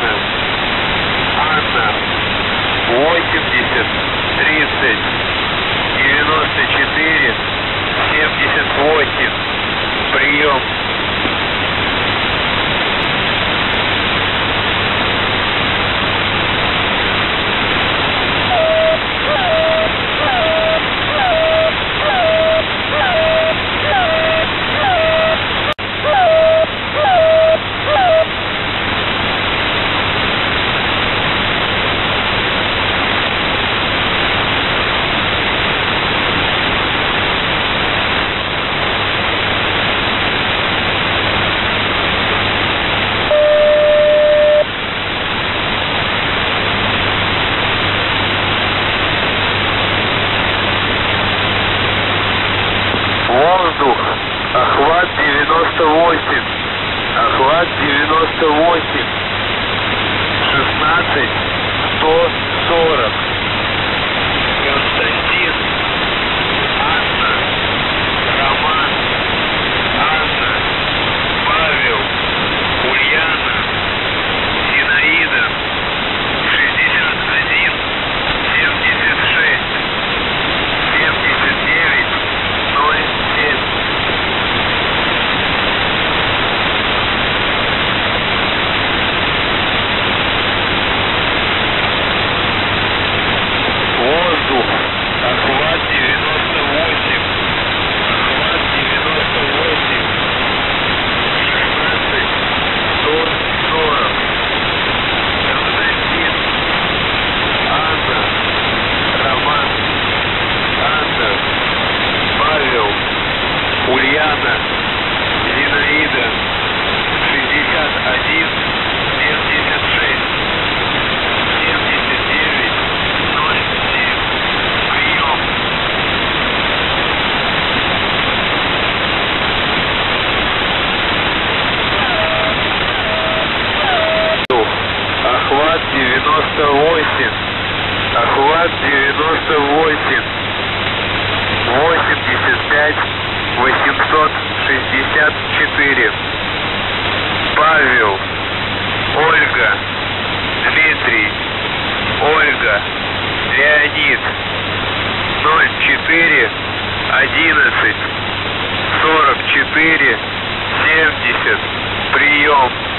Ульяна, Анна, 80 30 94 78. Прием. Воздух, охват 98, охват 98, 16 140. Константин, Анна, Роман, Анна, Павел, Ульяна, Зинаида, 61 76 79 07. Воздух, охват 98, охват 98, 16 140. Константин, Анна, Роман, Анна, Павел, Ульяна, Зинаида, 61 76 79 07. Прием. Охват 98, охват 98, 85 864. Павел, Ольга, Дмитрий, Ольга, Леонид, 04 11 44 70. Прием.